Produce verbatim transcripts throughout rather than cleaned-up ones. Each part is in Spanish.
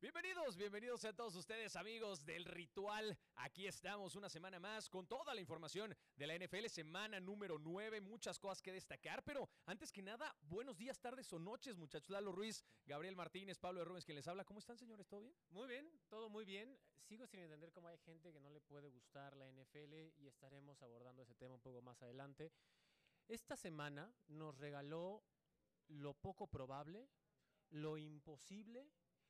Bienvenidos, bienvenidos a todos ustedes, amigos del Ritual. Aquí estamos una semana más con toda la información de la N F L, semana número nueve, muchas cosas que destacar, pero antes que nada, buenos días, tardes o noches, muchachos. Lalo Ruiz, Gabriel Martínez, Pablo de Rubens, quien les habla. ¿Cómo están, señores? ¿Todo bien? Muy bien, todo muy bien. Sigo sin entender cómo hay gente que no le puede gustar la N F L y estaremos abordando ese tema un poco más adelante. Esta semana nos regaló lo poco probable, lo imposible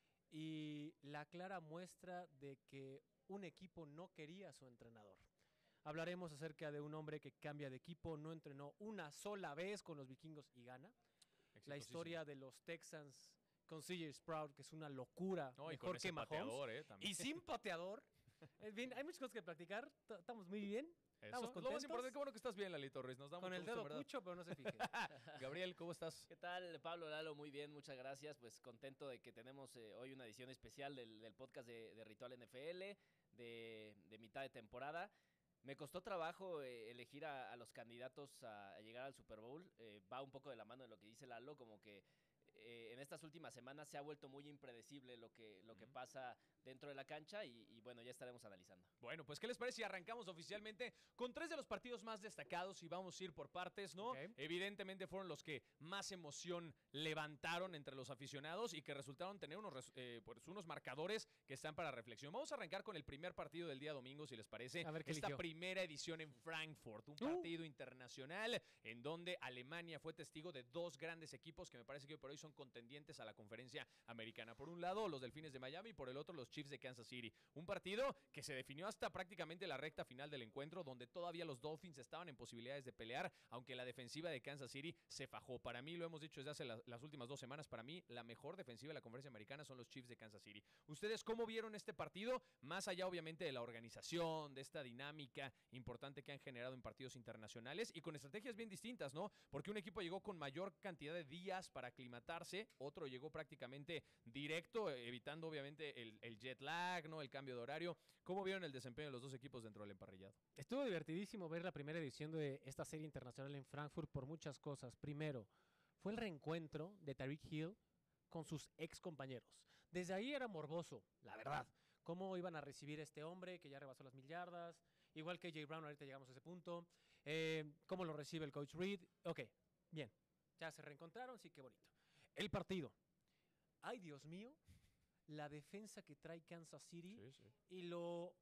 y la clara muestra de que un equipo no quería a su entrenador. Hablaremos acerca de un hombre que cambia de equipo, no entrenó una sola vez con los vikingos y gana. La historia de los Texans con C J Sprout, que es una locura, No, y mejor con ese que Mahomes. pateador, ¿eh? También. Y sin pateador. Es bien, hay muchas cosas que practicar, t- estamos muy bien. Eso, Estamos lo más contentos. importante, qué bueno que estás bien, Lalito Ruiz. Nos da Con mucho el gusto, dedo ¿verdad? pucho, pero no se fije. Gabriel, ¿cómo estás? ¿Qué tal, Pablo, Lalo? Muy bien, muchas gracias. Pues contento de que tenemos eh, hoy una edición especial del, del podcast de, de Ritual N F L, de, de mitad de temporada. Me costó trabajo eh, elegir a, a los candidatos a, a llegar al Super Bowl. Eh, va un poco de la mano de lo que dice Lalo, como que eh, en estas últimas semanas se ha vuelto muy impredecible lo que, lo que Ujú. pasa dentro de la cancha y, y bueno, ya estaremos analizando. Bueno, pues ¿qué les parece si arrancamos oficialmente con tres de los partidos más destacados y vamos a ir por partes, ¿no? Ok. Evidentemente fueron los que más emoción levantaron entre los aficionados y que resultaron tener unos, res- eh, pues, unos marcadores que están para reflexión. Vamos a arrancar con el primer partido del día domingo, si les parece. A ver, ¿qué Esta eligió? primera edición en Frankfurt, un Uh. partido internacional en donde Alemania fue testigo de dos grandes equipos que me parece que hoy por hoy son contendientes a la conferencia americana. Por un lado, los Delfines de Miami y por el otro, los Chiefs de Kansas City. Un partido que se definió hasta prácticamente la recta final del encuentro, donde todavía los Dolphins estaban en posibilidades de pelear, aunque la defensiva de Kansas City se fajó. Para mí, lo hemos dicho desde hace la- las últimas dos semanas, para mí, la mejor defensiva de la conferencia americana son los Chiefs de Kansas City. ¿Ustedes cómo vieron este partido? Más allá, obviamente, de la organización, de esta dinámica importante que han generado en partidos internacionales y con estrategias bien distintas, ¿no? Porque un equipo llegó con mayor cantidad de días para aclimatarse, otro llegó prácticamente directo, evitando obviamente el, el jet lag, ¿no? El cambio de horario. ¿Cómo vieron el desempeño de los dos equipos dentro del emparrillado? Estuvo divertidísimo ver la primera edición de esta serie internacional en Frankfurt por muchas cosas. Primero, fue el reencuentro de Tyreek Hill con sus ex compañeros. Desde ahí era morboso, la verdad. Cómo iban a recibir a este hombre que ya rebasó las mil yardas, igual que Jay Brown, ahorita llegamos a ese punto. Eh, cómo lo recibe el coach Reed. Ok, bien. Ya se reencontraron, sí, qué bonito. El partido. Ay, Dios mío, la defensa que trae Kansas City sí. y lo,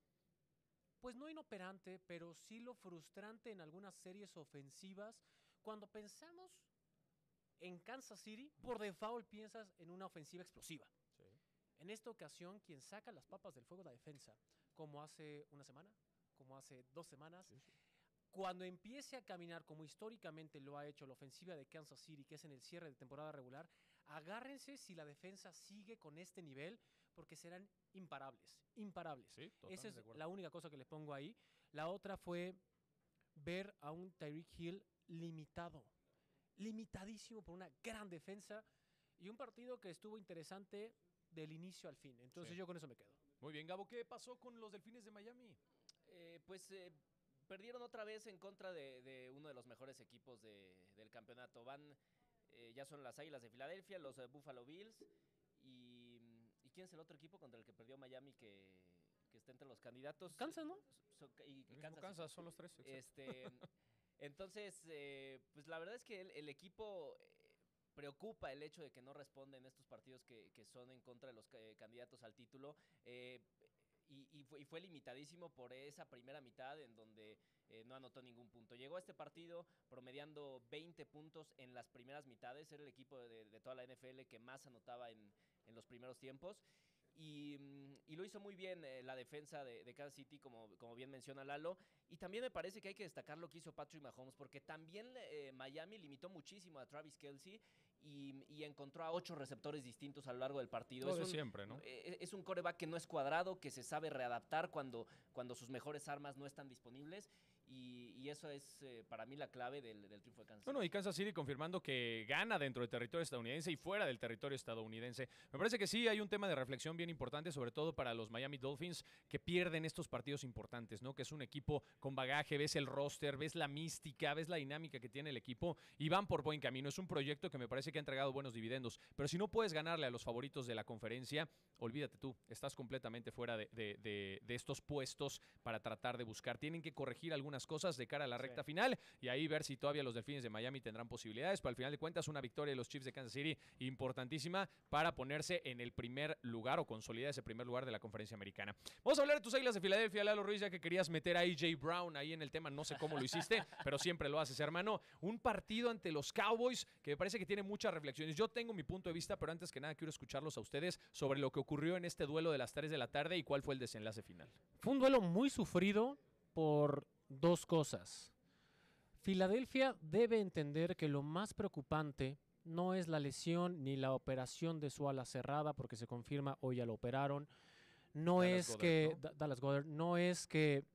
pues no inoperante, pero sí lo frustrante en algunas series ofensivas. Cuando pensamos en Kansas City, por default piensas en una ofensiva explosiva. Sí. En esta ocasión, quien saca las papas del fuego es la defensa, como hace una semana, como hace dos semanas. Sí, sí. Cuando empiece a caminar como históricamente lo ha hecho la ofensiva de Kansas City, que es en el cierre de temporada regular, agárrense si la defensa sigue con este nivel, porque serán imparables, imparables. Sí, totalmente Esa es de acuerdo. la única cosa que les pongo ahí. La otra fue ver a un Tyreek Hill limitado, limitadísimo por una gran defensa y un partido que estuvo interesante del inicio al fin. Entonces Sí. yo con eso me quedo. Muy bien, Gabo, ¿qué pasó con los Delfines de Miami? Eh, pues eh, perdieron otra vez en contra de, de uno de los mejores equipos de- del campeonato. Van, eh, ya son las Águilas de Filadelfia, los eh, Buffalo Bills. Y, ¿y quién es el otro equipo contra el que perdió Miami que, que está entre los candidatos? Kansas, ¿no? So- y, y El mismo Kansas, Kansas, son los tres. exacto. Este, entonces, eh, pues la verdad es que el, el equipo eh, preocupa el hecho de que no responde en estos partidos que, que son en contra de los eh, candidatos al título. Eh, y, y, fue, y fue limitadísimo por esa primera mitad en donde eh, no anotó ningún punto. Llegó a este partido promediando veinte puntos en las primeras mitades. Era el equipo de, de toda la N F L que más anotaba en, en los primeros tiempos. Y, mm, y lo hizo muy bien eh, la defensa de, de Kansas City, como, como bien menciona Lalo. Y también me parece que hay que destacar lo que hizo Patrick Mahomes, porque también eh, Miami limitó muchísimo a Travis Kelce y, y encontró a ocho receptores distintos a lo largo del partido. Lo es de un, siempre, ¿no? eh, Es un quarterback que no es cuadrado, que se sabe readaptar cuando, cuando sus mejores armas no están disponibles. y, y eso es eh, para mí la clave del, del triunfo de Kansas City. Bueno, y Kansas City confirmando que gana dentro del territorio estadounidense y fuera del territorio estadounidense. Me parece que sí hay un tema de reflexión bien importante, sobre todo para los Miami Dolphins, que pierden estos partidos importantes, ¿no? Que es un equipo con bagaje, ves el roster, ves la mística, ves la dinámica que tiene el equipo y van por buen camino. Es un proyecto que me parece que ha entregado buenos dividendos, pero si no puedes ganarle a los favoritos de la conferencia, olvídate tú, estás completamente fuera de, de, de, de estos puestos para tratar de buscar. Tienen que corregir algunas cosas de cara a la recta sí. final y ahí ver si todavía los Delfines de Miami tendrán posibilidades, pero al final de cuentas una victoria de los Chiefs de Kansas City importantísima para ponerse en el primer lugar o consolidar ese primer lugar de la conferencia americana. Vamos a hablar de tus Águilas de Filadelfia, Lalo Ruiz, ya que querías meter a A J Brown ahí en el tema, no sé cómo lo hiciste, pero siempre lo haces, hermano. Un partido ante los Cowboys que me parece que tiene muchas reflexiones. Yo tengo mi punto de vista, pero antes que nada quiero escucharlos a ustedes sobre lo que ocurrió en este duelo de las tres de la tarde y cuál fue el desenlace final. Fue un duelo muy sufrido por dos cosas. Filadelfia debe entender que lo más preocupante no es la lesión ni la operación de su ala cerrada, porque se confirma, hoy ya lo operaron. No Dallas es Goddard, que ¿no? Dallas Goddard, no es que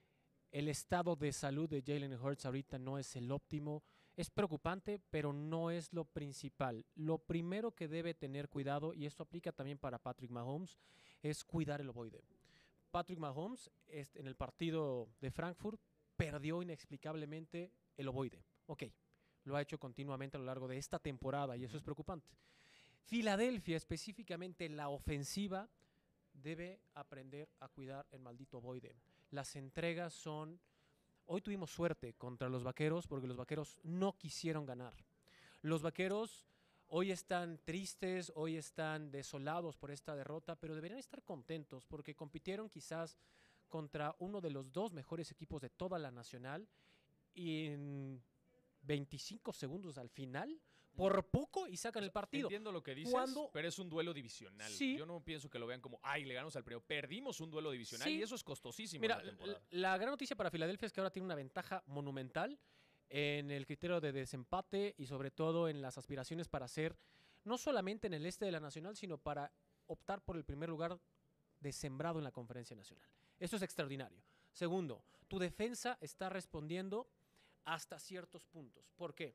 el estado de salud de Jalen Hurts ahorita no es el óptimo. Es preocupante, pero no es lo principal. Lo primero que debe tener cuidado, y esto aplica también para Patrick Mahomes, es cuidar el ovoide. Patrick Mahomes este, en el partido de Frankfurt perdió inexplicablemente el ovoide. Ok, lo ha hecho continuamente a lo largo de esta temporada y eso es preocupante. Filadelfia, específicamente la ofensiva, debe aprender a cuidar el maldito ovoide. Las entregas son... Hoy tuvimos suerte contra los Vaqueros porque los Vaqueros no quisieron ganar. Los Vaqueros hoy están tristes, hoy están desolados por esta derrota, pero deberían estar contentos porque compitieron quizás contra uno de los dos mejores equipos de toda la nacional y en veinticinco segundos al final, por poco y sacan el partido. Entiendo lo que dices, Cuando... pero es un duelo divisional. Sí. Yo no pienso que lo vean como, ay, le ganamos al primero. Perdimos un duelo divisional sí. y eso es costosísimo. Mira, en la temporada. La gran noticia para Filadelfia es que ahora tiene una ventaja monumental en el criterio de desempate y sobre todo en las aspiraciones para ser, no solamente en el este de la nacional, sino para optar por el primer lugar de sembrado en la conferencia nacional. Eso es extraordinario. Segundo, tu defensa está respondiendo hasta ciertos puntos. ¿Por qué?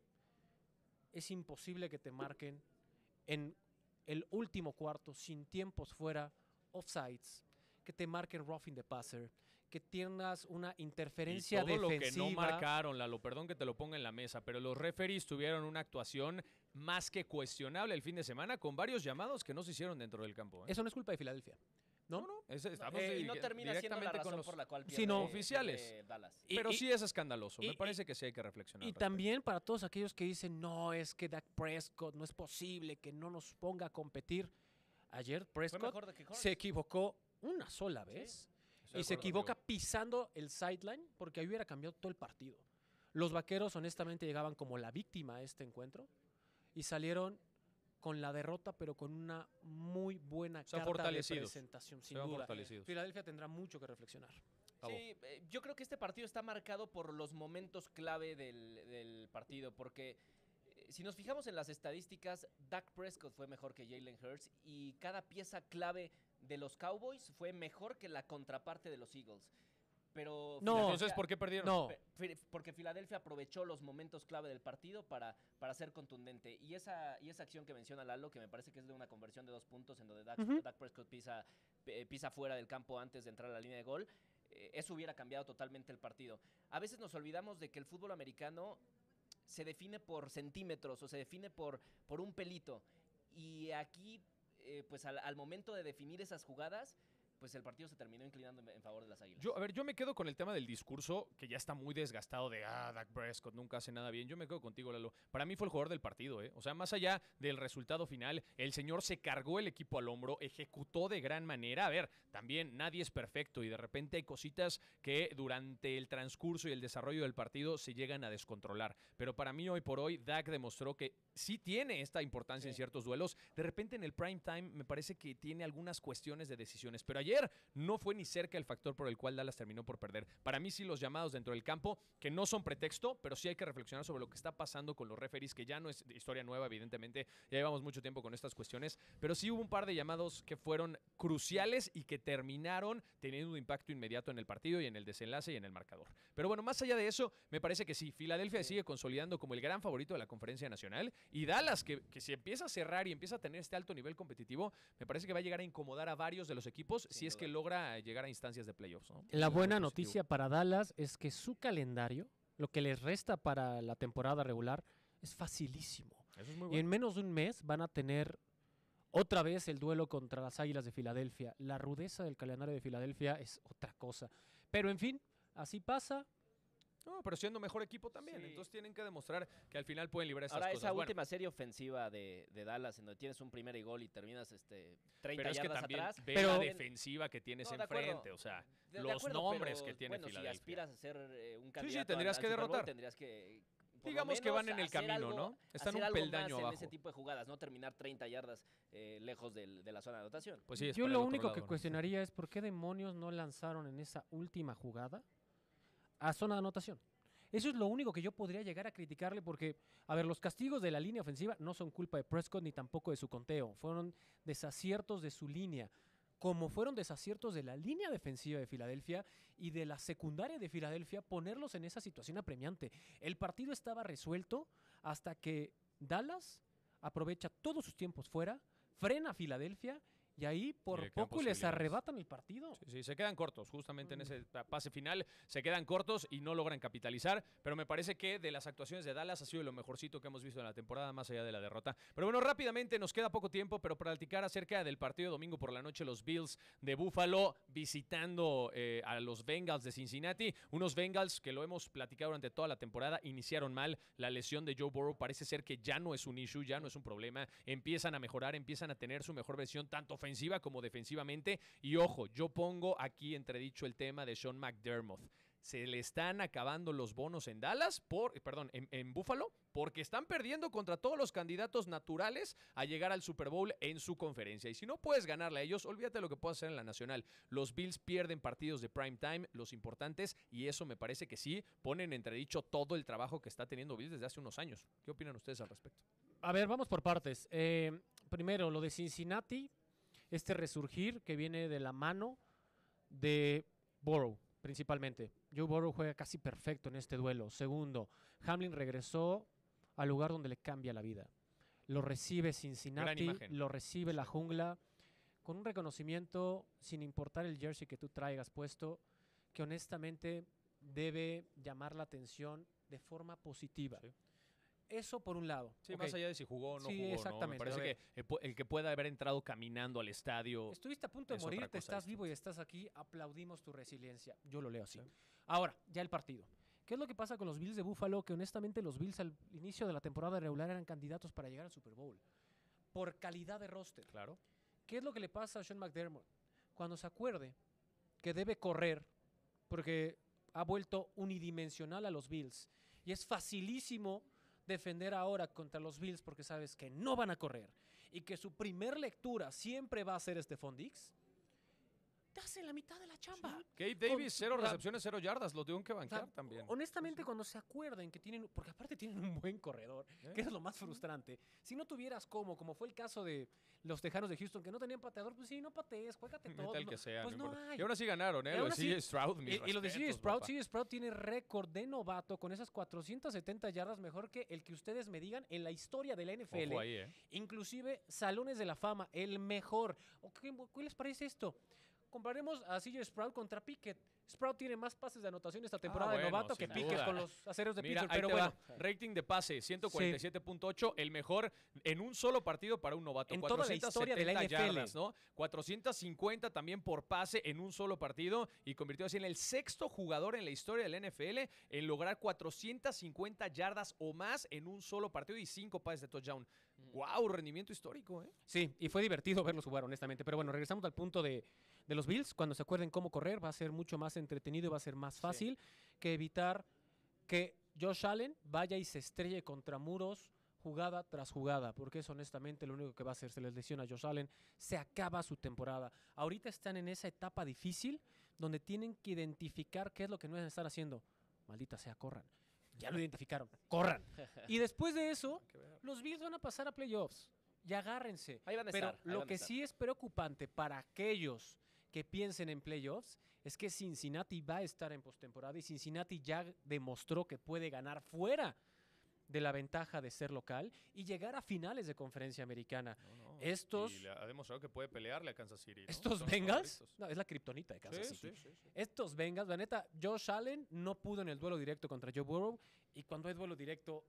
Es imposible que te marquen en el último cuarto, sin tiempos fuera, offsides, que te marquen roughing the passer, que tengas una interferencia y todo defensiva. Lo que no marcaron, Lalo, perdón que te lo ponga en la mesa, pero los referees tuvieron una actuación más que cuestionable el fin de semana con varios llamados que no se hicieron dentro del campo. ¿eh? Eso no es culpa de Filadelfia. No, no, no ese, estamos eh, y no termina siendo la razón con los, por la cual pierde, sino oficiales. pierde Dallas. Y, pero y, sí es escandaloso. Y, Me parece que sí hay que reflexionar. Y también para todos aquellos que dicen, no, es que Dak Prescott no es posible que no nos ponga a competir. Ayer Prescott se equivocó una sola vez sí, y se equivoca contigo. pisando el sideline porque ahí hubiera cambiado todo el partido. Los Vaqueros honestamente llegaban como la víctima a este encuentro y salieron con la derrota, pero con una muy buena o sea, carta de presentación, sin duda. Fortalecidos. Filadelfia tendrá mucho que reflexionar. Sí, eh, yo creo que este partido está marcado por los momentos clave del, del partido, porque eh, si nos fijamos en las estadísticas, Dak Prescott fue mejor que Jalen Hurts y cada pieza clave de los Cowboys fue mejor que la contraparte de los Eagles. Pero no, entonces, ¿por qué perdieron? No. Porque Filadelfia aprovechó los momentos clave del partido para, para ser contundente. Y esa, y esa acción que menciona Lalo, que me parece que es de una conversión de dos puntos, en donde Dak, uh-huh. Dak Prescott pisa, pisa fuera del campo antes de entrar a la línea de gol, eh, eso hubiera cambiado totalmente el partido. A veces nos olvidamos de que el fútbol americano se define por centímetros o se define por, por un pelito. Y aquí, eh, pues al, al momento de definir esas jugadas, pues el partido se terminó inclinando en, en favor de las Águilas. Yo, a ver, yo me quedo con el tema del discurso, que ya está muy desgastado de, ah, Dak Prescott nunca hace nada bien. Yo me quedo contigo, Lalo. Para mí fue el jugador del partido, ¿eh? O sea, más allá del resultado final, el señor se cargó el equipo al hombro, ejecutó de gran manera. A ver, también nadie es perfecto y de repente hay cositas que durante el transcurso y el desarrollo del partido se llegan a descontrolar. Pero para mí, hoy por hoy, Dak demostró que sí tiene esta importancia sí. en ciertos duelos. De repente en el prime time me parece que tiene algunas cuestiones de decisiones, pero ayer ayer no fue ni cerca el factor por el cual Dallas terminó por perder. Para mí sí los llamados dentro del campo, que no son pretexto, pero sí hay que reflexionar sobre lo que está pasando con los referees, que ya no es historia nueva, evidentemente, ya llevamos mucho tiempo con estas cuestiones, pero sí hubo un par de llamados que fueron cruciales y que terminaron teniendo un impacto inmediato en el partido y en el desenlace y en el marcador. Pero bueno, más allá de eso, me parece que sí, Filadelfia sigue consolidando como el gran favorito de la Conferencia Nacional, y Dallas, que, que si empieza a cerrar y empieza a tener este alto nivel competitivo, me parece que va a llegar a incomodar a varios de los equipos Sin si duda. es que logra llegar a instancias de playoffs, ¿no? La buena noticia para Dallas es que su calendario, lo que les resta para la temporada regular, es facilísimo. Eso es muy bueno. Y en menos de un mes van a tener otra vez el duelo contra las Águilas de Filadelfia. La rudeza del calendario de Filadelfia es otra cosa. Pero en fin, así pasa. No, pero siendo mejor equipo también. Sí. Entonces tienen que demostrar que al final pueden librar esas Ahora, cosas. esa bueno, última serie ofensiva de, de Dallas, en donde tienes un primer y gol y terminas este, treinta pero es yardas que también atrás. Ve pero la defensiva que tienes no, enfrente. O sea, de, de los acuerdo, nombres pero, que tiene bueno, Filadelfia. Si aspiras a ser eh, un candidato sí, sí, tendrías al, que al derrotar. Bowl, tendrías que... Digamos que van en el camino, algo, ¿no? Están hacer un algo peldaño más abajo. en ese tipo de jugadas, no terminar treinta yardas eh, lejos del, de la zona de anotación. Pues sí, yo lo único lado, que ¿no? cuestionaría es por qué demonios no lanzaron en esa última jugada a zona de anotación. Eso es lo único que yo podría llegar a criticarle porque, a ver, los castigos de la línea ofensiva no son culpa de Prescott ni tampoco de su conteo. Fueron desaciertos de su línea, como fueron desaciertos de la línea defensiva de Filadelfia y de la secundaria de Filadelfia, ponerlos en esa situación apremiante. El partido estaba resuelto hasta que Dallas aprovecha todos sus tiempos fuera, frena a Filadelfia y ahí por y poco les arrebatan el partido. Sí, sí, se quedan cortos, justamente mm. en ese pase final, se quedan cortos y no logran capitalizar, pero me parece que de las actuaciones de Dallas ha sido lo mejorcito que hemos visto en la temporada, más allá de la derrota. Pero bueno, rápidamente, nos queda poco tiempo, pero para platicar acerca del partido de domingo por la noche, los Bills de Buffalo visitando eh, a los Bengals de Cincinnati, unos Bengals que lo hemos platicado durante toda la temporada, iniciaron mal, la lesión de Joe Burrow parece ser que ya no es un issue, ya no es un problema, empiezan a mejorar, empiezan a tener su mejor versión, tanto ofensiva ofensiva como defensivamente. Y ojo, yo pongo aquí entredicho el tema de Sean McDermott. Se le están acabando los bonos en Dallas, por, perdón, en, en Buffalo, porque están perdiendo contra todos los candidatos naturales a llegar al Super Bowl en su conferencia. Y si no puedes ganarle a ellos, olvídate lo que puedas hacer en la nacional. Los Bills pierden partidos de prime time, los importantes, y eso me parece que sí ponen en entredicho todo el trabajo que está teniendo Bills desde hace unos años. ¿Qué opinan ustedes al respecto? A ver, vamos por partes. Eh, primero, lo de Cincinnati, este resurgir que viene de la mano de Burrow, principalmente. Joe Burrow juega casi perfecto en este duelo. Segundo, Hamlin regresó al lugar donde le cambia la vida. Lo recibe Cincinnati, lo recibe la jungla, con un reconocimiento sin importar el jersey que tú traigas puesto, que honestamente debe llamar la atención de forma positiva. Sí. Eso por un lado. Sí, okay. Más allá de si jugó o no sí, jugó. Exactamente. ¿No? Me parece que el, el que pueda haber entrado caminando al estadio. Estuviste a punto de morir, te estás vivo y estás aquí. Aplaudimos tu resiliencia. Yo lo leo así. Sí. Ahora, ya el partido. ¿Qué es lo que pasa con los Bills de Buffalo? Que honestamente los Bills al inicio de la temporada regular eran candidatos para llegar al Super Bowl. Por calidad de roster. Claro. ¿Qué es lo que le pasa a Sean McDermott? Cuando se acuerde que debe correr, porque ha vuelto unidimensional a los Bills. Y es facilísimo defender ahora contra los Bills porque sabes que no van a correr y que su primer lectura siempre va a ser Stephon Diggs, te hace la mitad de la chamba. Sí. Gabe Davis, Con, cero recepciones, cero yardas, lo tuvieron que bancar, o sea, también. Honestamente, sí. Cuando se acuerden que tienen, porque aparte tienen un buen corredor, ¿Eh? que es lo más frustrante. Si no tuvieras como, como fue el caso de los Tejanos de Houston, que no tenían pateador, pues sí, no patees, juégate todo. El que sea, pues no no hay. Y aún así ganaron, ¿eh? Lo de C J Stroud, mis Y, y lo de C J Stroud, C J Stroud tiene récord de novato con esas cuatrocientas setenta yardas mejor que el que ustedes me digan en la historia de la N F L. Ojo ahí, ¿eh? Inclusive Salones de la Fama, el mejor. ¿Qué, ¿Qué les parece esto? Comparemos a C J Stroud contra Pickett. Sprout tiene más pases de anotación esta temporada ah, bueno, de novato que Pickett con los aceros de Mira, Pittsburgh. Pero bueno, va. Rating de pase, ciento cuarenta y siete punto ocho, sí. El mejor en un solo partido para un novato. En toda la historia de la N F L. Yardas, ¿no? cuatrocientos cincuenta también por pase en un solo partido y convirtió así en el sexto jugador en la historia de la N F L en lograr cuatrocientas cincuenta yardas o más en un solo partido y cinco pases de touchdown. ¡Wow! Rendimiento histórico, ¿eh? Sí, y fue divertido verlos jugar, honestamente. Pero bueno, regresamos al punto de, de los Bills. Cuando se acuerden cómo correr, va a ser mucho más entretenido y va a ser más fácil sí. que evitar que Josh Allen vaya y se estrelle contra muros jugada tras jugada, porque es honestamente lo único que va a hacer. Se les lesiona a Josh Allen, se acaba su temporada. Ahorita están en esa etapa difícil donde tienen que identificar qué es lo que no deben estar haciendo. Maldita sea, corran. Ya lo identificaron, corran. Y después de eso, los Bills van a pasar a playoffs. Y agárrense. Ahí van a Pero estar, ahí lo van a que estar. sí es preocupante para aquellos que piensen en playoffs es que Cincinnati va a estar en postemporada y Cincinnati ya demostró que puede ganar fuera de la ventaja de ser local y llegar a finales de conferencia americana. No, no. Estos, Y le ha demostrado que puede pelearle a Kansas City, ¿no? estos Son los Bengals, favoritos. no, es la kriptonita de Kansas Sí, City. sí, sí, sí. Estos Bengals, la neta, Josh Allen no pudo en el duelo directo contra Joe Burrow y cuando hay duelo directo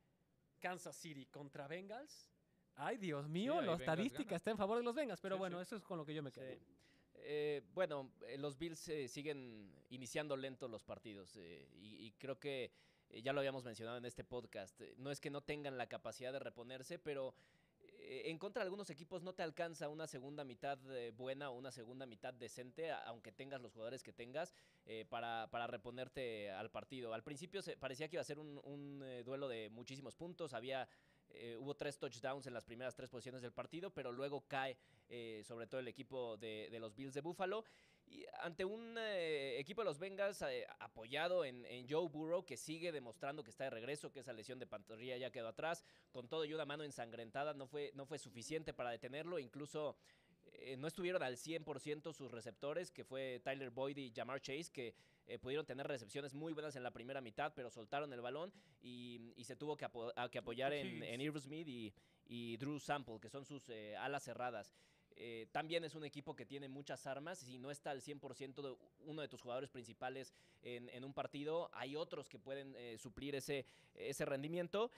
Kansas City contra Bengals, ay Dios mío, ahí la Bengals estadística gana. está en favor de los Bengals, pero Sí, bueno, sí. eso es con lo que yo me quedo. Sí. Eh, bueno, eh, los Bills eh, siguen iniciando lentos los partidos eh, y, y creo que eh, ya lo habíamos mencionado en este podcast. eh, no es que no tengan la capacidad de reponerse, pero eh, en contra de algunos equipos no te alcanza una segunda mitad eh, buena o una segunda mitad decente, a- aunque tengas los jugadores que tengas, eh, para, para reponerte al partido. Al principio se, parecía que iba a ser un, un, eh, duelo de muchísimos puntos, había... eh, hubo tres touchdowns en las primeras tres posiciones del partido, pero luego cae eh, sobre todo el equipo de, de los Bills de Buffalo. Y ante un eh, equipo de los Bengals eh, apoyado en, en Joe Burrow, que sigue demostrando que está de regreso, que esa lesión de pantorrilla ya quedó atrás, con todo y una mano ensangrentada, no fue, no fue suficiente para detenerlo, incluso eh, no estuvieron al cien por ciento sus receptores, que fue Tyler Boyd y Jamar Chase, que eh, pudieron tener recepciones muy buenas en la primera mitad, pero soltaron el balón y, y se tuvo que, apo a, que apoyar en, en Irv Smith y, y Drew Sample, que son sus eh, alas cerradas. Eh, también es un equipo que tiene muchas armas. Si no está al cien por ciento de uno de tus jugadores principales en, en un partido, hay otros que pueden eh, suplir ese, ese rendimiento.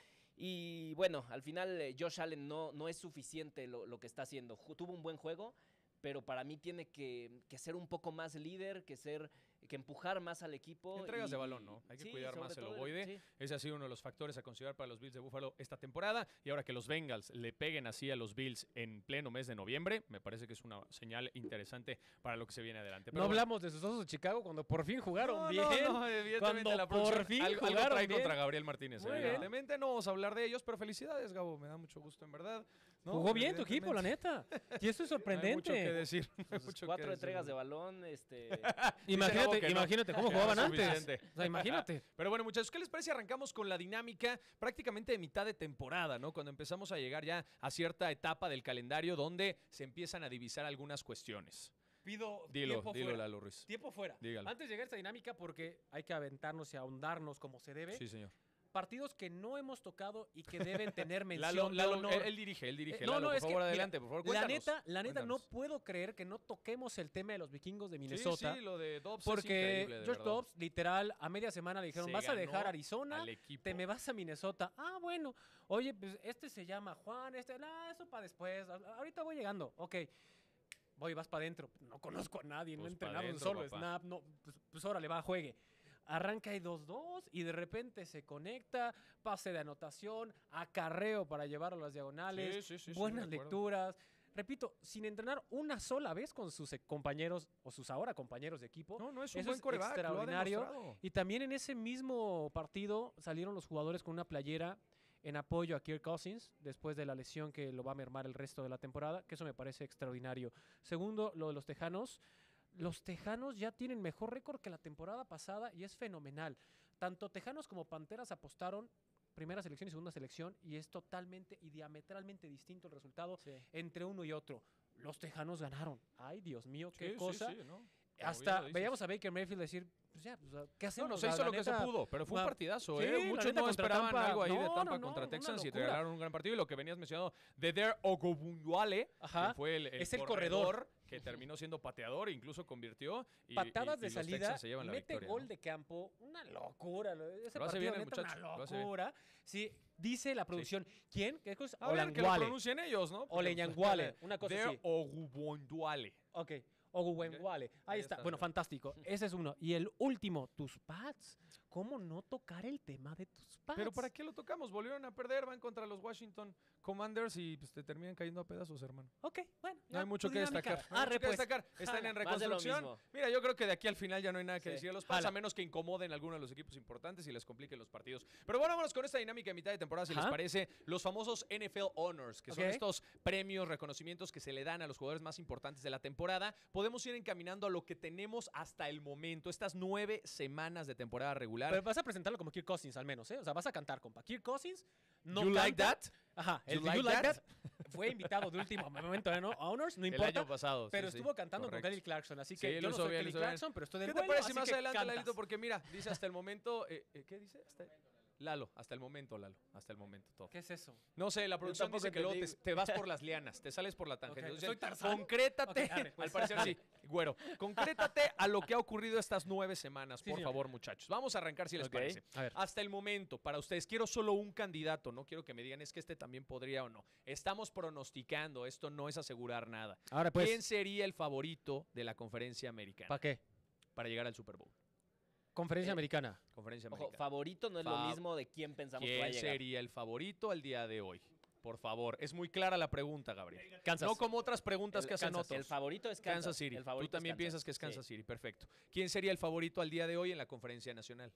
Y bueno, al final eh, Josh Allen no, no es suficiente lo, lo que está haciendo. Ju- tuvo un buen juego, pero para mí tiene que, que ser un poco más líder, que ser que empujar más al equipo. Entregas y- de balón, ¿no? Hay que sí, cuidar sobre más el todo ovoide. sí. Ese ha sido uno de los factores a considerar para los Bills de Buffalo esta temporada. Y ahora que los Bengals le peguen así a los Bills en pleno mes de noviembre, me parece que es una señal interesante para lo que se viene adelante. No Pero bueno. hablamos de sus osos de Chicago cuando por fin jugaron No, bien. no, no, evidentemente Cuando la por producción fin algo, algo jugaron trae bien. contra Gabriel Martínez. Muy bien. Evidentemente no vamos a hablar de ellos, pero felicidades, Gabo. Me da mucho gusto, en verdad. No, Jugó bien tu equipo, la evidentemente. neta. Y eso es No hay mucho que sorprendente. decir. no hay Entonces, mucho que cuatro decir. entregas de balón, este... Dice Gabo Imagínate, que no. imagínate cómo Ya, jugaban antes. suficiente. O sea, imagínate. Pero bueno, muchachos, ¿qué les parece? Arrancamos con la dinámica prácticamente de mitad de temporada, ¿no? Cuando empezamos a llegar ya a cierta etapa del calendario donde se empiezan a divisar algunas cuestiones. Pido Dilo, tiempo dilo, fuera. Lalo Ruiz. Tiempo fuera. Dígalo. Antes de llegar a esta dinámica, porque hay que aventarnos y ahondarnos como se debe. Sí, señor. Partidos que no hemos tocado y que deben tener mención Lalo, de Lalo, honor. él, él dirige, él dirige. Eh, no, Lalo, no, por es que, favor, mira, adelante, por favor, La cuéntanos. neta, la neta no Cuéntanos. puedo creer que no toquemos el tema de los vikingos de Minnesota. Sí, sí, lo de Dobbs es Porque increíble, de George verdad. Dobbs, literal, a media semana le dijeron, Se vas a dejar ganó Arizona, al equipo. te me vas a Minnesota. Ah, bueno. Oye, pues este se llama Juan, este, nah, eso para después. A- Ahorita voy llegando. Ok. Voy, vas para adentro. No conozco a nadie, no he Pues pa' entrenado un dentro, solo papá. snap. No, pues, pues órale, va, juegue. Arranca ahí dos dos y de repente se conecta, pase de anotación, acarreo para llevarlo a las diagonales, Sí, sí, sí, sí, buenas de acuerdo. lecturas. Repito, sin entrenar una sola vez con sus eh, compañeros o sus ahora compañeros de equipo. No, no es un Eso buen es coreback, lo ha extraordinario. demostrado. Y también en ese mismo partido salieron los jugadores con una playera en apoyo a Kirk Cousins después de la lesión que lo va a mermar el resto de la temporada, que eso me parece extraordinario. Segundo, lo de los Tejanos. Los Tejanos ya tienen mejor récord que la temporada pasada y es fenomenal. Tanto Tejanos como Panteras apostaron primera selección y segunda selección y es totalmente y diametralmente distinto el resultado Sí. entre uno y otro. Los Tejanos ganaron. Ay, Dios mío, qué Sí, sí, cosa. sí, ¿no? Como Hasta bien lo dices. veíamos a Baker Mayfield decir, pues ya, pues, ¿qué No, hacemos? no, se La- hizo la lo que se neta, pudo, pero fue un ma- partidazo, sí, ¿eh? la Muchos neta no contra esperaban Tampa, algo ahí de no, Tampa no, no, contra una Texans y locura. regalaron un gran partido. Y lo que venías mencionando de Der Ogunbowale, Ajá, que fue el, el es el corredor, corredor. que terminó siendo pateador e incluso convirtió. Y, patadas y- de y los salida, Texans se llevan la mete victoria, gol ¿no? de campo, una locura. lo- Ese Lo hace partido, bien el neta, muchacho, una lo hace bien. locura. Sí, dice la producción, ¿quién? ¿Qué cosa? A ver, que lo Olanguale. pronuncien ellos, ¿no? Porque, Oleñanguale, una cosa Der así. Ogunbowale. Ok, Oguwenguale. Ahí Ahí está. está, Bueno, mira. fantástico. Ese es uno. Y el último, tus Pats ¿cómo no tocar el tema de tus Pats? ¿Pero para qué lo tocamos? Volvieron a perder, van contra los Washington Commanders y pues, te terminan cayendo a pedazos, hermano. Ok, bueno. No hay ya, mucho tu que dinámica. destacar. No hay Arre, mucho que pues. destacar. Están Jala. en Más de lo reconstrucción. mismo. Mira, yo creo que de aquí al final ya no hay nada que Sí. decir a los Pats, Jala. a menos que incomoden a alguno de los equipos importantes y les compliquen los partidos. Pero bueno, vámonos con esta dinámica de mitad de temporada, si Ajá. les parece. Los famosos N F L Honors, que son Ok. estos premios, reconocimientos que se le dan a los jugadores más importantes de la temporada. Podemos ir encaminando a lo que tenemos hasta el momento, estas nueve semanas de temporada regular. Pero vas a presentarlo como Kirk Cousins al menos, ¿eh? O sea, vas a cantar, compa. Kirk Cousins no You canta. like that? Ajá. You El de like You Like that? That fue invitado de último momento en Honors, no El importa. año pasado. sí, Pero sí, estuvo cantando correcto. con Kelly Clarkson, así Sí, que lo yo no hizo soy bien, lo Kelly hizo bien. Clarkson, pero estoy del ¿Qué te vuelo, parece así más que adelante, cantas. Lalito? Porque mira, dice hasta el momento. eh, eh, ¿Qué dice? Hasta- Lalo, hasta el momento, Lalo. Hasta el momento, todo. ¿Qué es eso? No sé, la producción tampoco dice que luego te, entendí. te vas por las lianas, te sales por la tangente. Ok, Entonces, ¿soy Tarzán? concrétate, Ok, arre, pues. al parecer sí, güero, concrétate a lo que ha ocurrido estas nueve semanas, Sí, por señor. favor, muchachos. Vamos a arrancar si les Ok. parece. A ver. Hasta el momento, para ustedes, quiero solo un candidato, no quiero que me digan es que este también podría o no. Estamos pronosticando, esto no es asegurar nada. Ahora pues, ¿Quién sería el favorito de la conferencia americana ¿para qué? para llegar al Super Bowl? Conferencia Eh, americana. Conferencia Ojo, americana. favorito no es Fa- lo mismo de quién pensamos que va a ¿Quién llegar. sería el favorito al día de hoy? Por favor, es muy clara la pregunta, Gabriel. Kansas. No como otras preguntas El- que hacen Kansas. otros. El favorito es Kansas. Kansas City. El Tú favorito es también Kansas. piensas que es Sí. Kansas City, perfecto. ¿Quién sería el favorito al día de hoy en la conferencia nacional?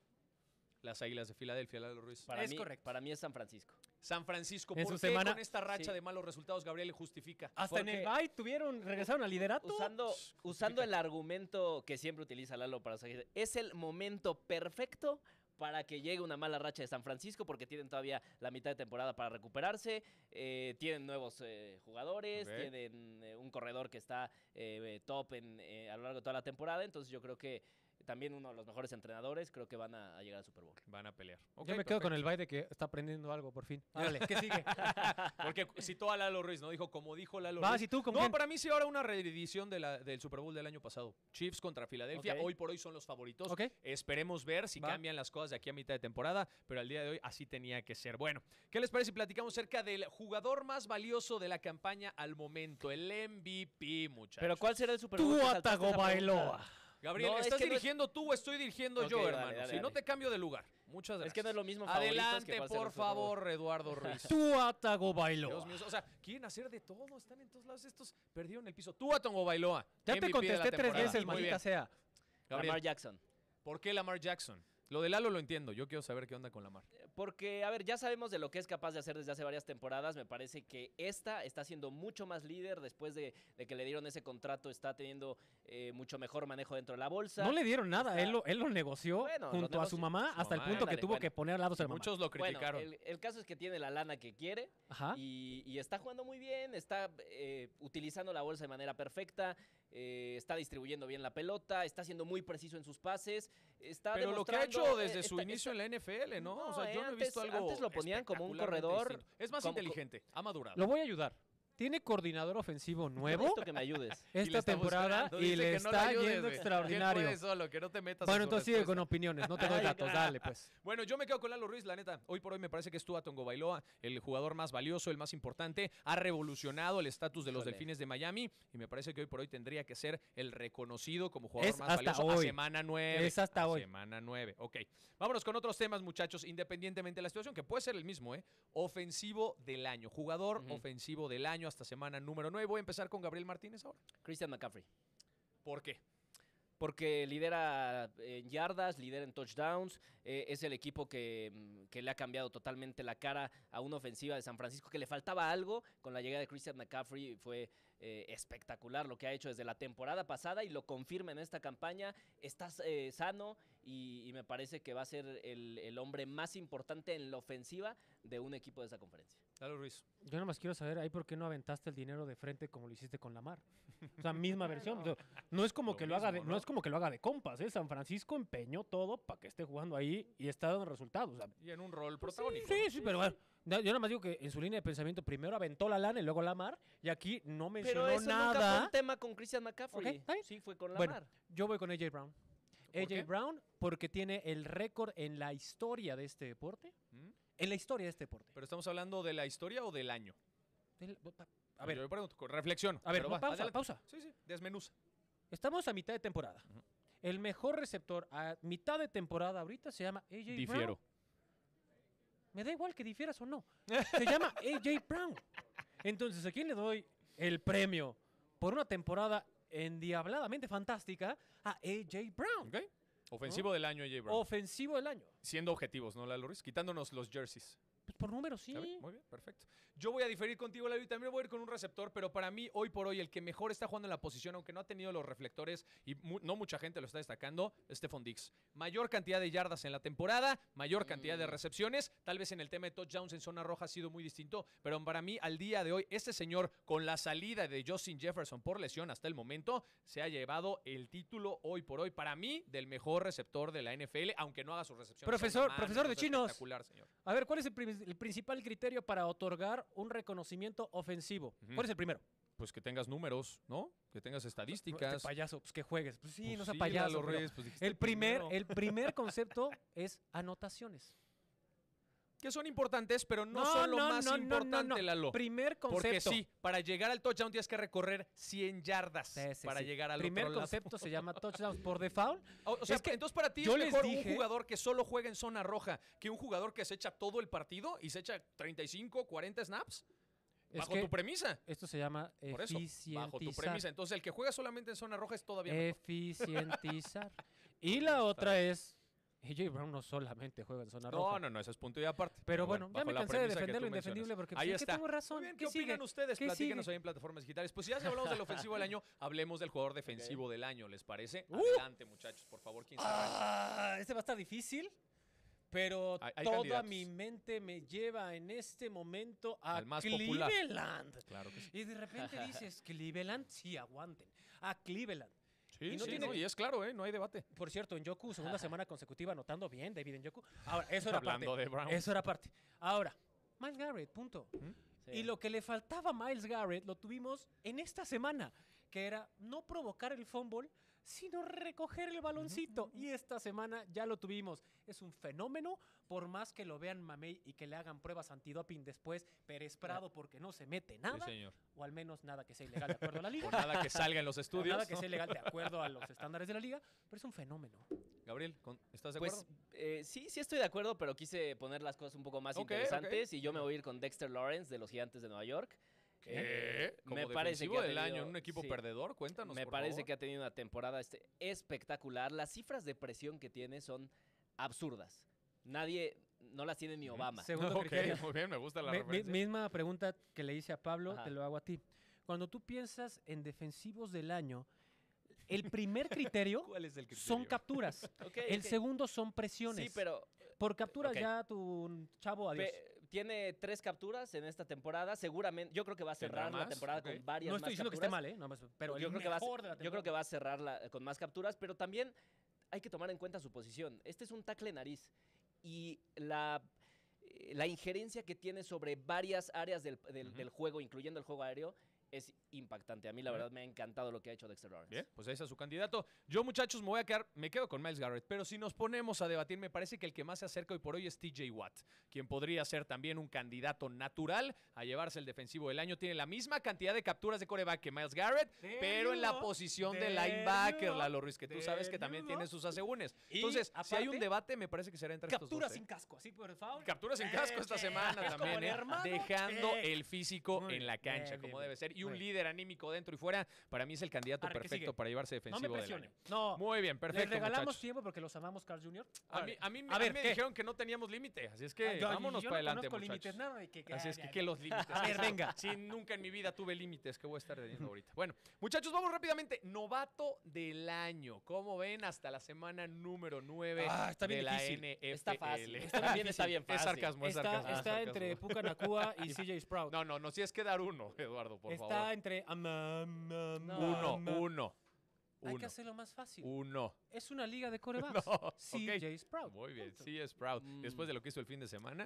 Las Águilas de Filadelfia, Lalo Ruiz. Para Es mí, correcto. Para mí es San Francisco. San Francisco, En ¿por su qué semana- con esta racha Sí. de malos resultados Gabriel le justifica? Hasta en el porque- bye tuvieron, regresaron al liderato. Usando, usando el argumento que siempre utiliza Lalo para salir, es el momento perfecto para que llegue una mala racha de San Francisco porque tienen todavía la mitad de temporada para recuperarse, eh, tienen nuevos eh, jugadores, Ok. tienen eh, un corredor que está eh, top en, eh, a lo largo de toda la temporada, entonces yo creo que también uno de los mejores entrenadores, creo que van a, a llegar al Super Bowl. Van a pelear. Ok, Yo me quedo con perfecto. el bye de que está aprendiendo algo por fin. Árale, ¿qué sigue? Porque citó a Lalo Ruiz, ¿no? Dijo, como dijo Lalo Vas Ruiz. y tú, ¿con No, quién? para mí sí ahora una reedición de la, del Super Bowl del año pasado. Chiefs contra Filadelfia. Ok. Hoy por hoy son los favoritos. Ok. Esperemos ver si Va. cambian las cosas de aquí a mitad de temporada, pero al día de hoy así tenía que ser. Bueno, ¿qué les parece si platicamos acerca del jugador más valioso de la campaña al momento? El M V P, muchachos. Pero ¿cuál será el Super Bowl? Tú, Te saltaste Atago esa pregunta. Bailoa. Gabriel, No, es ¿estás que no es- dirigiendo tú o estoy dirigiendo Ok, yo, dale, hermano? dale, si no dale. te cambio de lugar. Muchas gracias. Es que no es lo mismo favoritos que Adelante, cuál será por el Super Bowl. favor, Eduardo Ruiz. Tú, Atago Dios Bailoa. mío, o sea, quieren hacer de todo, están en todos lados estos, perdieron el piso. Tú a Tongo Bailoa. Ya te M V P de la contesté tres temporada. veces, Muy maldita bien. sea. Gabriel, Lamar Jackson. ¿por qué Lamar Jackson? Lo de Lalo lo entiendo, yo quiero saber qué onda con Lamar. Porque, a ver, ya sabemos de lo que es capaz de hacer desde hace varias temporadas. Me parece que esta está siendo mucho más líder después de, de que le dieron ese contrato. Está teniendo eh, mucho mejor manejo dentro de la bolsa. No le dieron nada, está- él lo, él lo negoció Bueno, lo junto a su negoció- mamá su hasta el mamá, punto que ándale, tuvo bueno. que poner al lado de la mamá. Muchos lo Bueno, criticaron. el, el caso es que tiene la lana que quiere Ajá. y, y está jugando muy bien. Está eh, utilizando la bolsa de manera perfecta. eh, está distribuyendo bien la pelota. Está siendo muy preciso en sus pases. Está Pero lo que ha hecho demostrando, desde eh, su está- inicio en la N F L, ¿no? o sea, No, yo eh, no he antes- visto algo antes lo ponían como un espectacularmente corredor, distinto. Es más como- inteligente, ha madurado. Lo voy a ayudar. Tiene coordinador ofensivo nuevo Necesito que me ayudes. Y le esta está temporada buscando, y dice le que no está ayudes, yendo güey. extraordinario. Que él puede solo, que no te metas en Bueno, su entonces sigue respuesta. con opiniones, no te doy Ay, datos, gra- dale pues. Bueno, yo me quedo con Lalo Ruiz, la neta. Hoy por hoy me parece que es Tua Tongo Bailoa, el jugador más valioso, el más importante. Ha revolucionado el estatus de los Híjole. Delfines de Miami y me parece que hoy por hoy tendría que ser el reconocido como jugador Es más hasta valioso a hoy. semana nueve. Es hasta a hoy. Semana nueve, ok. Vámonos con otros temas, muchachos, independientemente de la situación, que puede ser el mismo, ¿eh? Ofensivo del año. Jugador Ujú. ofensivo del año hasta semana número nueve. Voy a empezar con Gabriel Martínez ahora. Christian McCaffrey. ¿Por qué? Porque lidera en yardas, lidera en touchdowns, eh, es el equipo que, mm, que le ha cambiado totalmente la cara a una ofensiva de San Francisco que le faltaba algo con la llegada de Christian McCaffrey. Fue eh, espectacular lo que ha hecho desde la temporada pasada y lo confirma en esta campaña. Está eh, sano y, y me parece que va a ser el, el hombre más importante en la ofensiva de un equipo de esa conferencia. Lalo Ruiz. Yo nomás quiero saber ahí por qué no aventaste el dinero de frente como lo hiciste con Lamar. O sea, misma versión. O sea, no es como Lo que lo haga de, mismo, no ¿no? es como que lo haga de compas, ¿eh? San Francisco empeñó todo para que esté jugando ahí y está dando resultados. O sea, Y en un rol pues sí, protagónico. sí, sí, pero bueno, da- yo nada más digo que en su línea de pensamiento primero aventó la lana y luego Lamar y aquí no mencionó Pero eso nunca fue nada. un tema con Christian McCaffrey. Ok, está bien. Sí, fue con Bueno, Lamar. Yo voy con A J Brown. ¿Por A J qué? Brown porque tiene el récord en la historia de este deporte. ¿Mm? En la historia de este deporte. ¿Pero estamos hablando de la historia o del año? Del- A ver, Yo me pregunto, con reflexión. a ver, pero no, va, pausa, adelante. pausa. Sí, sí, desmenuza. Estamos a mitad de temporada. Ujú. El mejor receptor a mitad de temporada ahorita se llama A J Difiero. Brown. Me da igual que difieras o no. Se llama A J Brown. Entonces, ¿a quién le doy el premio por una temporada endiabladamente fantástica? A A J Brown. ¿Ok? Ofensivo ¿No? del año, A J Brown. Ofensivo del año. Siendo objetivos, ¿no, Lalo Ruiz? Quitándonos los jerseys. Pues por número sí. ¿Está bien? Muy bien, perfecto. Yo voy a diferir contigo, Lalo, y también voy a ir con un receptor, pero para mí, hoy por hoy, el que mejor está jugando en la posición, aunque no ha tenido los reflectores y mu no mucha gente lo está destacando, es Stephon Diggs. Mayor cantidad de yardas en la temporada, mayor cantidad de recepciones, tal vez en el tema de touchdowns en zona roja ha sido muy distinto, pero para mí, al día de hoy, este señor, con la salida de Justin Jefferson por lesión hasta el momento, se ha llevado el título hoy por hoy, para mí, del mejor receptor de la N F L, aunque no haga sus recepciones. Profesor, Son la madre, profesor de eso es chinos. espectacular, señor. A ver, ¿cuál es el, prim- el principal criterio para otorgar un reconocimiento ofensivo? Ujú. ¿Cuál es el primero? Pues que tengas números, ¿no? Que tengas estadísticas. Este payaso, pues que juegues. Pues sí, Pues no sea sí, payaso. Lalo pero Ruiz, pues dijiste el, primer, primero. el primer concepto es anotaciones. Que son importantes, pero no, son lo más importante, Lalo. Primer concepto. Porque sí, para llegar al touchdown tienes que recorrer cien yardas Sí, sí, para sí. llegar al Primer otro lado. concepto se llama touchdowns por default. O, o sea, Es que entonces para ti yo es les mejor dije- un jugador que solo juega en zona roja que un jugador que se echa todo el partido y se echa treinta y cinco, cuarenta snaps. Es Bajo que tu premisa. esto se llama Por eso, eficientizar. bajo tu premisa. Entonces el que juega solamente en zona roja es todavía mejor. Eficientizar. Y la otra es, A J Brown no solamente juega en zona No, roja. no, no, eso es punto y aparte. Pero bueno, ya bajo me la cansé de premisa que defender tú lo indefendible mencionas. porque pues, Ahí es que está. tengo razón. Muy bien, ¿Qué ¿qué sigue? opinan ustedes? ¿Qué Platíquenos sigue? ahí en plataformas digitales. Pues ya si hablamos del ofensivo del año, hablemos del jugador defensivo del año, ¿les parece? Uh. Adelante, muchachos, por favor, ¿quién se arranca? Ah, este va a estar difícil, pero Hay- hay toda candidatos. mi mente me lleva en este momento a Al más popular. Cleveland. Claro que sí. Y de repente dices, Cleveland, sí, aguanten. A Cleveland. Sí, Y no sí, tiene- no, y es claro, ¿eh? No hay debate. Por cierto, Njoku, segunda semana consecutiva anotando bien, David Njoku. Ahora, eso era parte. Hablando de Brown. Eso era parte. Ahora, Myles Garrett, punto. Sí. Y lo que le faltaba a Myles Garrett lo tuvimos en esta semana, que era no provocar el fumble, sino recoger el baloncito. Y esta semana ya lo tuvimos. Es un fenómeno, por más que lo vean mamey y que le hagan pruebas antidoping después, Pérez Prado porque no se mete Sí, nada, señor. o al menos nada que sea ilegal de acuerdo a la liga. Por nada que salga en los O estudios. nada que sea ilegal de acuerdo a los estándares de la liga, pero es un fenómeno. Gabriel, ¿con- ¿estás de Pues acuerdo? eh, sí, sí estoy de acuerdo, pero quise poner las cosas un poco más Ok, interesantes y yo me voy a ir con Dexter Lawrence de los Gigantes de Nueva York. ¿Qué? Como me parece defensivo que ha del año tenido- en un equipo sí. perdedor, cuéntanos, Me por parece favor. que ha tenido una temporada este, espectacular. Las cifras de presión que tiene son absurdas. Nadie, no las tiene ni Ujú. Obama. Segundo Ok, criterio. muy bien, me gusta la Mi- mi- referencia. misma pregunta que le hice a Pablo, Ajá. te lo hago a ti. Cuando tú piensas en defensivos del año, el primer criterio ¿Cuál es el son criterio? capturas. Ok, El ok. segundo son presiones. Sí, pero Por captura ok. ya tu chavo, adiós. pe- tiene tres capturas en esta temporada. Seguramente, yo creo que va a ¿Tendrá cerrar la más? temporada Ok. con varias No más estoy diciendo que esté capturas. mal, ¿eh? Nada más, pero yo el creo que va a, mejor de la yo creo que temporada. va a cerrar con más capturas, pero también hay que tomar en cuenta su posición. Este es un tackle nariz y la, eh, la injerencia que tiene sobre varias áreas del, del- Ujú. del juego, incluyendo el juego aéreo, es impactante. A mí la Bien. verdad me ha encantado lo que ha hecho Dexter Lawrence. Bien, pues ese es su candidato. Yo, muchachos, me voy a quedar, me quedo con Myles Garrett, pero si nos ponemos a debatir, me parece que el que más se acerca hoy por hoy es T J Watt, quien podría ser también un candidato natural a llevarse el defensivo del año. Tiene la misma cantidad de capturas de coreback que Myles Garrett, There pero en la you go, posición de there linebacker, you go, Lalo Ruiz, que tú sabes que there también you tiene go. sus asegúnes. Y, Entonces, si hay un aparte, debate, me parece que será entre estos Captura dos. ¿eh? sin casco, así por favor. Capturas sin casco esta Eh, semana es como también, el ¿eh? hermano. Dejando Eh. el físico Muy en la bien, cancha, bien, como bien, debe ser. Y un muy bien. líder anímico dentro y fuera, para mí es el candidato Ahora, ¿qué perfecto sigue? para llevarse No me defensivo del presione. año. No, Muy bien, les perfecto, regalamos muchachos. tiempo porque los amamos, Carl junior A mí, a mí, A a ver, mí me ¿qué? dijeron que no teníamos límite, así es que Ah, yo- vámonos yo para no adelante, conozco muchachos. límites, nada, y que- que- Así es ya, que, ya. ¿qué los límites? A ver, venga. Sí, nunca en mi vida tuve límites, ¿qué voy a estar diciendo ahorita? Bueno, muchachos, vamos rápidamente. Novato del año. ¿Cómo ven hasta la semana número nueve Ah, está bien de la difícil. N F L? Está fácil. Está también está bien Es fácil. sarcasmo, es Está, sarcasmo. es está sarcasmo. entre Puka Nakua y C J Sprout. No, no, no, si es que dar uno, Eduardo, por está favor. entre... am, am, am, Uno, am. uno. Hay que Uno. hacerlo más fácil. Uno. Es una liga de corebacks. No, C J Sprout. Muy bien, Punto. sí es Sprout. Mm. Después de lo que hizo el fin de semana.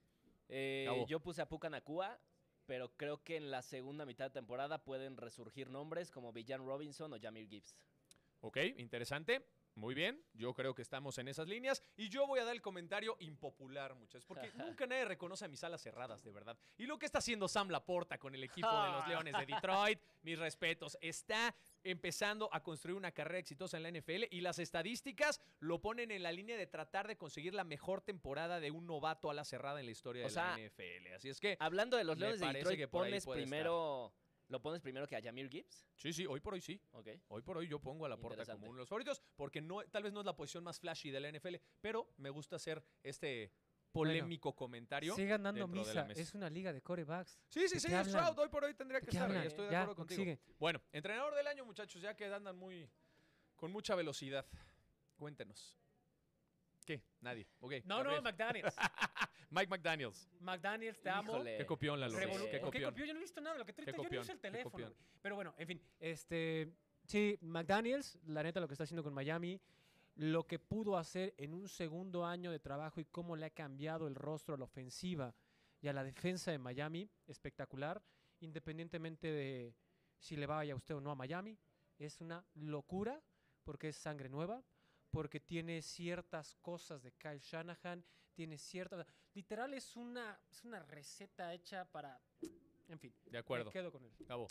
Eh, Cabo. yo puse a Puka Nakua, pero creo que en la segunda mitad de temporada pueden resurgir nombres como Villan Robinson o Jamir Gibbs. Ok, interesante. Muy bien, yo creo que estamos en esas líneas y yo voy a dar el comentario impopular, muchachos, porque nunca nadie reconoce a mis alas cerradas, de verdad. Y lo que está haciendo Sam Laporta con el equipo de los Leones de Detroit, mis respetos, está empezando a construir una carrera exitosa en la N F L y las estadísticas lo ponen en la línea de tratar de conseguir la mejor temporada de un novato a la cerrada en la historia O de sea, la N F L. Así es que, Hablando de los me Leones de parece Detroit, que por ahí pones puede primero, ¿lo pones primero que a Jahmyr Gibbs? sí, sí, hoy por hoy sí. Ok. Hoy por hoy yo pongo a Laporta Interesante. como uno de los favoritos, porque no, tal vez no es la posición más flashy de la N F L, pero me gusta hacer este polémico comentario. Sigan dando dentro de la misa. mesa. Es una liga de corebacks. Sí, sí, ¿De sí, qué hablan? Stroud hoy por hoy tendría ¿De que qué estar, hablan? y estoy de Ya, acuerdo contigo. sigue. Bueno, entrenador del año, muchachos, ya que andan muy con mucha velocidad. Cuéntenos. ¿Qué? Nadie. Ok. No, no, Gabriel. McDaniels. Mike McDaniels. McDaniels, te amo. Híjole. Qué copión, Lalo. Revolu- Qué ¿Por qué copión. copió? Yo no he visto nada. Lo que Qué triste, yo no copión, uso el qué teléfono. copión. güey. Pero bueno, en fin. Este, sí, McDaniels, la neta, lo que está haciendo con Miami, lo que pudo hacer en un segundo año de trabajo y cómo le ha cambiado el rostro a la ofensiva y a la defensa de Miami, espectacular. Independientemente de si le vaya a usted o no a Miami, es una locura porque es sangre nueva, porque tiene ciertas cosas de Kyle Shanahan, tiene ciertas... Literal es una, es una receta hecha para... En fin, De acuerdo. me quedo con él. Cabo.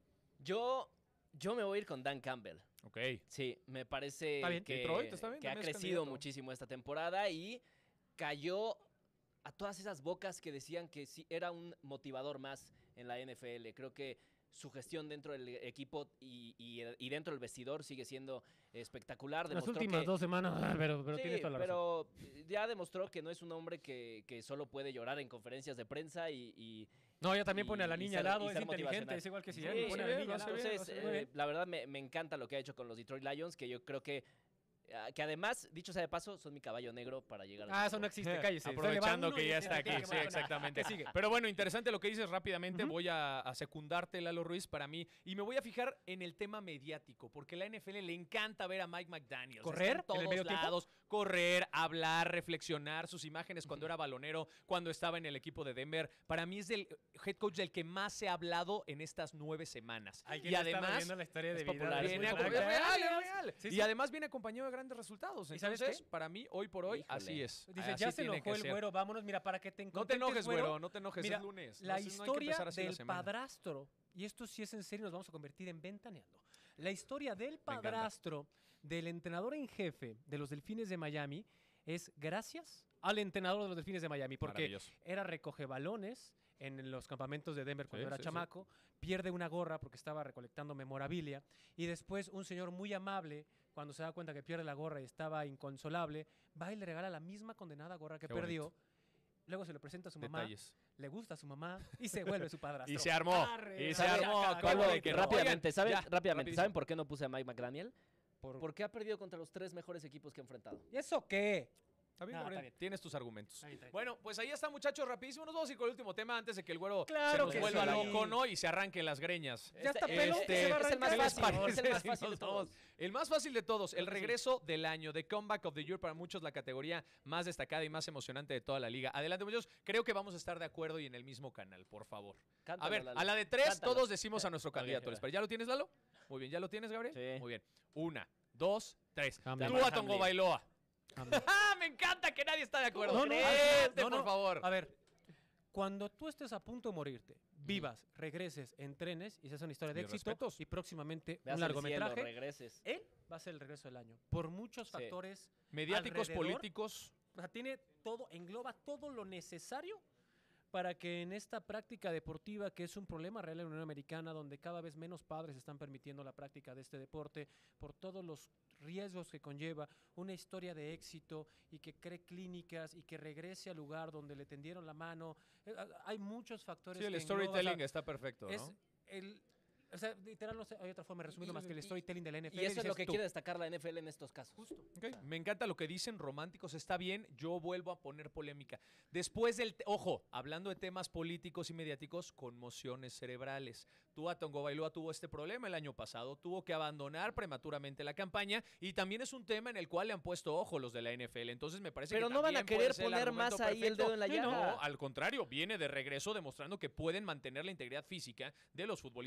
Yo, yo me voy a ir con Dan Campbell. Ok. Sí, me parece Está bien. que, Detroit, está bien, que ha también es crecido candidato. muchísimo esta temporada y cayó a todas esas bocas que decían que sí era un motivador más en la N F L. Creo que su gestión dentro del equipo y, y- y dentro del vestidor sigue siendo espectacular. Las Demostró últimas que- dos semanas, pero, pero Sí, tienes toda la razón. pero ya demostró que no es un hombre que, que solo puede llorar en conferencias de prensa y, y- No, ella también pone a la y niña ser- al lado, y es ser inteligente, motivacional. es igual que si Sí, pone a sí, la bien, niña lo al hace lado. bien, lo entonces, hace Muy eh, bien. la verdad me, me encanta lo que ha hecho con los Detroit Lions, que yo creo que, ah, que además, dicho sea de paso, son mi caballo negro para llegar al Ah, Super eso no Bowl. existe, cállese. Aprovechando Se le va uno que y ya ya está aquí, tiene que sí, marcar. exactamente. ¿Qué sigue? Pero bueno, interesante lo que dices rápidamente. Ujú. Voy a, a secundarte, Lalo Ruiz, para mí. Y me voy a fijar en el tema mediático, porque a la N F L le encanta ver a Mike McDaniels. ¿Correr Está en en el todos medio tiempo? lados, correr, hablar, reflexionar, sus imágenes cuando era balonero, cuando estaba en el equipo de Denver. Para mí es el head coach del que más se ha hablado en estas nueve semanas. Alguien Y le está además... viendo la historia de es vida. popular, de es Viene muy a- popular. es real, es real. Sí, Y sí. además viene acompañado de grandes resultados. ¿Y sabes Entonces, qué? para mí, hoy por hoy, Híjole. así es. Dice, Así ya se tiene enojó que el ser. güero, vámonos, mira, para que te No te contentes, enojes, güero, no te enojes, Mira, es lunes. La No es- no hay que historia empezar así la del semana. padrastro, y esto sí es en serio, nos vamos a convertir en ventaneando. La historia del encanta. padrastro del entrenador en jefe de los Delfines de Miami es gracias al entrenador de los Delfines de Miami, porque Maravilloso. era recoge balones en los campamentos de Denver cuando Sí, era sí, sí. chamaco, pierde una gorra porque estaba recolectando memorabilia y después un señor muy amable, cuando se da cuenta que pierde la gorra y estaba inconsolable, va y le regala la misma condenada gorra que Qué perdió. Luego se lo presenta a su mamá, Detalles. le gusta a su mamá y se vuelve su padrastro. Y se armó. Arre, Y se arre, armó. acá, ¿Cómo acá, de que no? Rápidamente, Oigan, ¿saben, ya, rápidamente, rapidísimo. ¿saben por qué no puse a Mike McDaniel? Por- Porque ha perdido contra los tres mejores equipos que ha enfrentado. ¿Y eso qué? Está bien, No, Gabriel, está bien. tienes tus argumentos. Está bien, está bien. Bueno, pues ahí está, muchachos, rapidísimo. Nos vamos a ir con el último tema antes de que el güero Claro se nos que vuelva sí. loco, ¿no? Y se arranquen las greñas. Ya está Este- pelón, este- se va a es el más ¿Qué les fácil, es parece el más si fácil de nos todos. vamos? El más fácil de todos, el Creo que sí. regreso del año, de Comeback of the Year, para muchos la categoría más destacada y más emocionante de toda la liga. Adelante, muchachos, creo que vamos a estar de acuerdo y en el mismo canal, por favor. A Cántalo, ver, Lalo. a la de tres Cántalo. todos decimos a nuestro Ok, candidato. ¿Les parece? ¿Ya lo tienes, Lalo? Muy bien, ¿ya lo tienes, Gabriel? Sí. Muy bien. Una, dos, tres. Hamlin. Tú a Tongo Hamlin. Bailoa. Hamlin. ¡Ah! Me encanta que nadie está de acuerdo. No, no, Créete, no, no. por favor. A ver, cuando tú estés a punto de morirte, vivas, regreses, entrenes y seas una historia de Mis éxito respetos. y próximamente Veas un el cielo, largometraje, regreses. él va a ser el regreso del año. Por muchos Sí. factores, Mediáticos, alrededor. políticos. o sea, tiene todo, engloba todo lo necesario para que en esta práctica deportiva, que es un problema real en la Unión Americana, donde cada vez menos padres están permitiendo la práctica de este deporte, por todos los riesgos que conlleva, una historia de éxito y que cree clínicas y que regrese al lugar donde le tendieron la mano. Eh, ah, Hay muchos factores Sí, el que engloba, o sea, storytelling está perfecto, es ¿no? el... O sea, literal, no sé, hay otra forma de resumirlo más que el Y- storytelling de la N F Y L. eso es lo dices que tú. quiere destacar la N F L en estos casos. Justo. Ok, me encanta lo que dicen, románticos, está bien, yo vuelvo a poner polémica. Después del, te- ojo, hablando de temas políticos y mediáticos, conmociones cerebrales. Tua Tagovailoa tuvo este problema el año pasado, tuvo que abandonar prematuramente la campaña y también es un tema en el cual le han puesto ojo los de la N F L. Entonces me parece Pero que no van a también puede querer ser el poner argumento más ahí el perfecto. dedo en la Sí, llaga. No, al contrario, viene de regreso demostrando que pueden mantener la integridad física de los futbolistas dentro del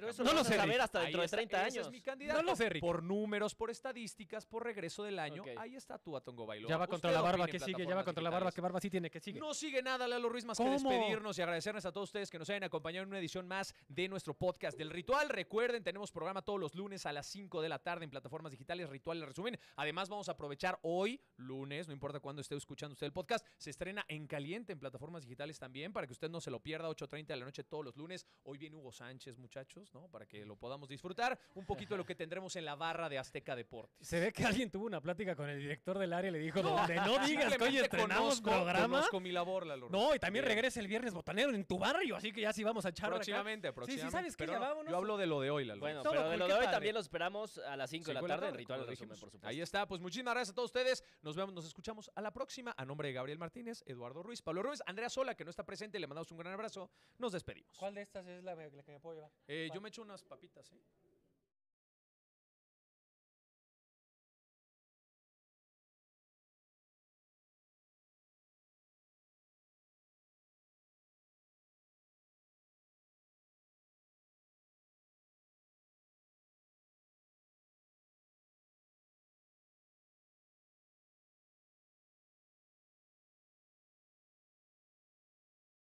Pero eso No lo lo vamos sé, a saber Rick. hasta dentro Ahí de está, treinta ese años. es mi candidato. No lo sé, Rick. Por números, por estadísticas, por regreso del año. Ok. Ahí está Tua Tagovailoa. Ya va contra Usted la barba, opine que en sigue? Ya va plataformas contra la barba, digitales. ¿qué barba sí tiene? que sigue? No sigue nada, Lalo Ruiz, más ¿Cómo? que despedirnos y agradecerles a todos ustedes que nos hayan acompañado en una edición más de nuestro podcast del Ritual. Recuerden, tenemos programa todos los lunes a las cinco de la tarde en plataformas digitales, Ritual el resumen. Además, vamos a aprovechar hoy, lunes, no importa cuándo esté escuchando usted el podcast, se estrena En Caliente en plataformas digitales también, para que usted no se lo pierda, ocho treinta de la noche todos los lunes. Hoy viene Hugo Sánchez, muchachos, ¿no? Para que lo podamos disfrutar. Un poquito de lo que tendremos en la barra de Azteca Deportes. Se ve que alguien tuvo una plática con el director del área y le dijo, donde no digas que hoy Simplemente estrenamos conozco, programa. Conozco mi labor, Lalo Ruiz. No, y también Bien. regresa el viernes botanero en tu barrio, así que ya sí vamos a echar ahora acá. Próximamente, Sí, próximamente. sí, ¿sabes qué? Pero Ya no, vámonos. yo hablo de lo de hoy, Lalo. Bueno, Todo pero de cool, lo qué de hoy padre. también los esperamos a las cinco de la Cinco de la tarde en tarde, Ritual como del Resumen, dijimos. por supuesto. Ahí está, pues muchísimas gracias a todos ustedes. Nos vemos, nos escuchamos a la próxima. A nombre de Gabriel Martínez, Eduardo Ruiz, Pablo Ruiz, Andrea Sola, que no está presente, le mandamos un gran abrazo. Nos despedimos. ¿Cuál de estas es la, la que me puedo llevar? Eh, yo ¿Cuál? me echo unas papitas, ¿eh?